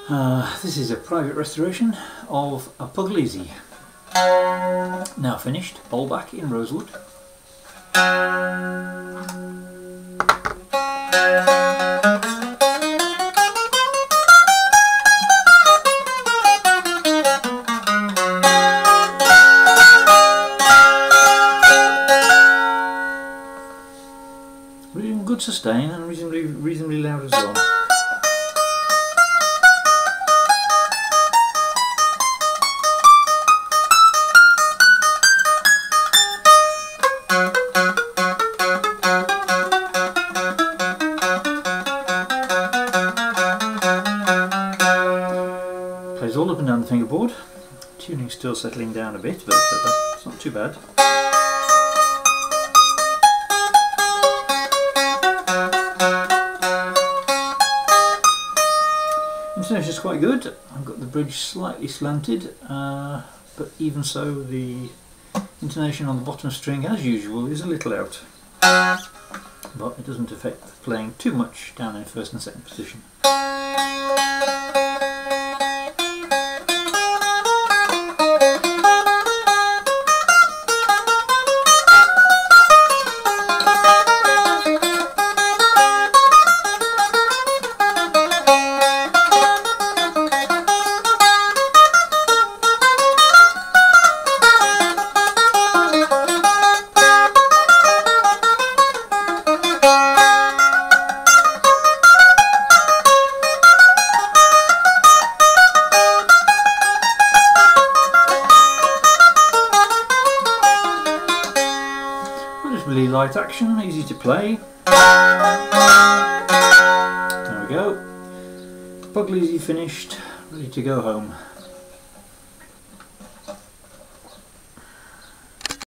This is a private restoration of a Puglisi, now finished, bowlback in rosewood. Good sustain and reasonably loud as well. Plays all up and down the fingerboard. Tuning's still settling down a bit, but that's not too bad. Intonation is quite good. I've got the bridge slightly slanted, but even so the intonation on the bottom string, as usual, is a little out. But it doesn't affect the playing too much down in first and second position. Really light action, easy to play. There we go. Puglisi finished, ready to go home.